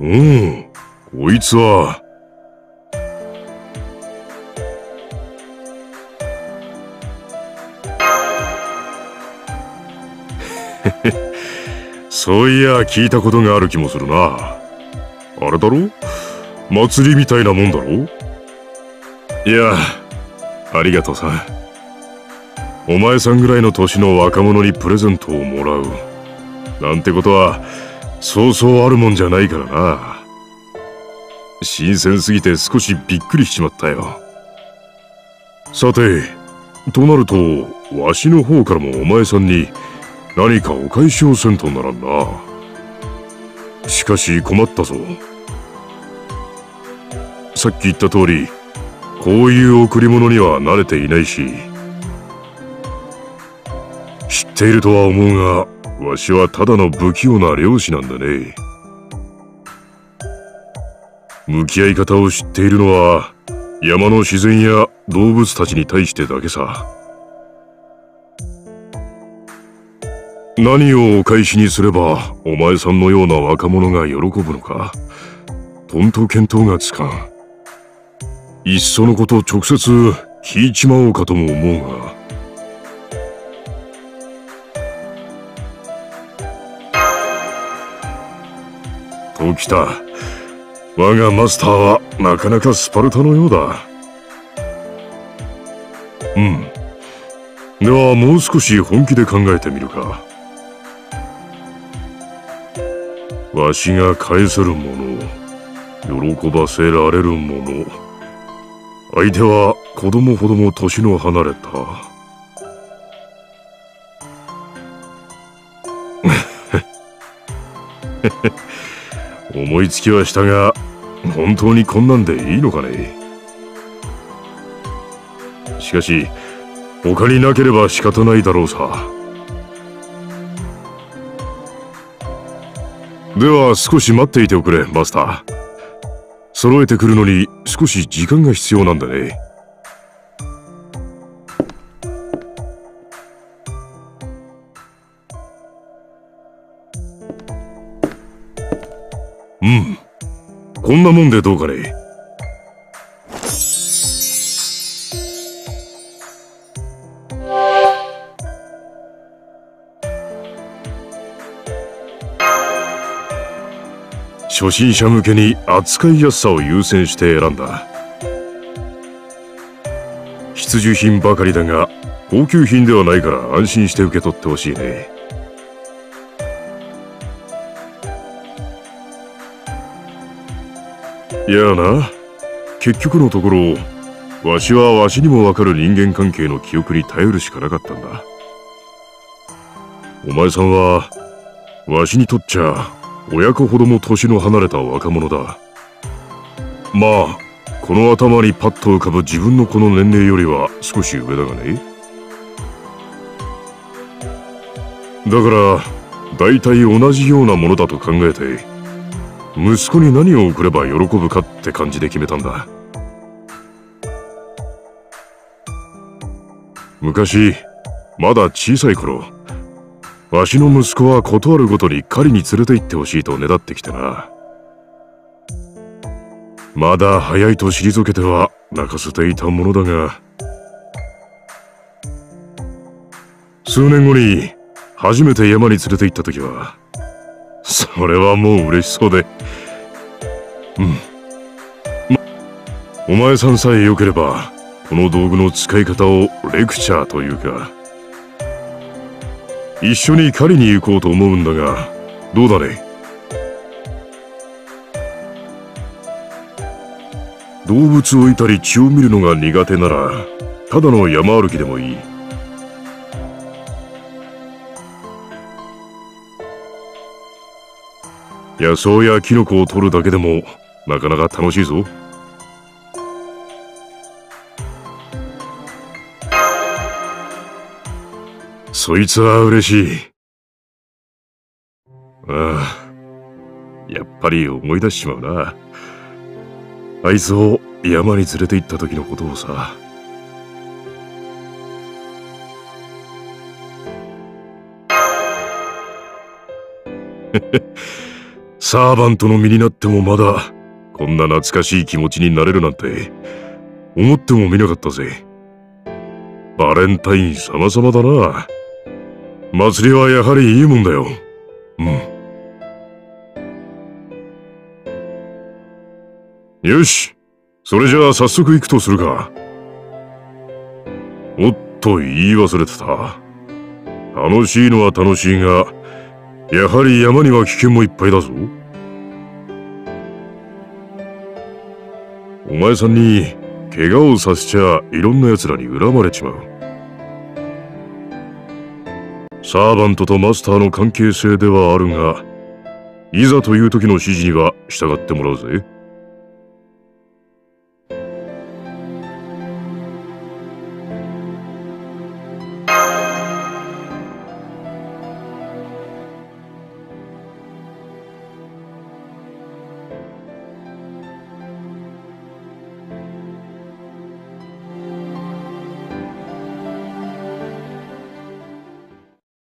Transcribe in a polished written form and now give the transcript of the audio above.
うん、こいつは。そういや聞いたことがある気もするな。あれだろ？祭りみたいなもんだろ？いや、ありがとうさ。お前さんぐらいの年の若者にプレゼントをもらうなんてことはそうそうあるもんじゃないからな。新鮮すぎて少しびっくりしちまったよ。さて、となるとわしの方からもお前さんに何かお返しをせんとならんな。しかし困ったぞ。さっき言った通り、こういう贈り物には慣れていないし、知っているとは思うが、わしはただの不器用な漁師なんだね。向き合い方を知っているのは山の自然や動物たちに対してだけさ。何をお返しにすればお前さんのような若者が喜ぶのか、とんと見当がつかん。いっそのこと直接聞いちまおうかとも思うが。ときた。我がマスターはなかなかスパルタのようだ。うん。ではもう少し本気で考えてみるか。わしが返せるもの、喜ばせられるもの。相手は子供ほども年の離れた。思いつきはしたが、本当にこんなんでいいのかね。しかし、他になければ仕方ないだろうさ。では少し待っていておくれ、マスター。揃えてくるのに少し時間が必要なんだね。うん。こんなもんでどうかね。初心者向けに扱いやすさを優先して選んだ。必需品ばかりだが高級品ではないから安心して受け取ってほしいね。いやな、結局のところわしはわしにもわかる人間関係の記憶に頼るしかなかったんだ。お前さんはわしにとっちゃ親子ほども年の離れた若者だ。まあこの頭にパッと浮かぶ自分のこの年齢よりは少し上だがね。だから大体同じようなものだと考えて息子に何を送れば喜ぶかって感じで決めたんだ。昔まだ小さい頃、わしの息子は事あるごとに狩りに連れて行ってほしいとねだってきてな。まだ早いと退けては泣かせていたものだが、数年後に初めて山に連れて行った時はそれはもう嬉しそうで、お前さんさえ良ければこの道具の使い方をレクチャーというか一緒に狩りに行こうと思うんだが、どうだね。動物をいたり血を見るのが苦手ならただの山歩きでもいい。野草やキノコを取るだけでもなかなか楽しいぞ。そいつは嬉しい。ああ、やっぱり思い出しちまうな。あいつを山に連れて行った時のことをさ。 サーバントの身になってもまだこんな懐かしい気持ちになれるなんて思ってもみなかったぜ。バレンタイン様々だな。祭りはやはりいいもんだよ。うん。よし、それじゃあ早速行くとするか。おっと、言い忘れてた。楽しいのは楽しいが、やはり山には危険もいっぱいだぞ。お前さんに怪我をさせちゃいろんな奴らに恨まれちまう。サーバントとマスターの関係性ではあるが、いざという時の指示には従ってもらうぜ。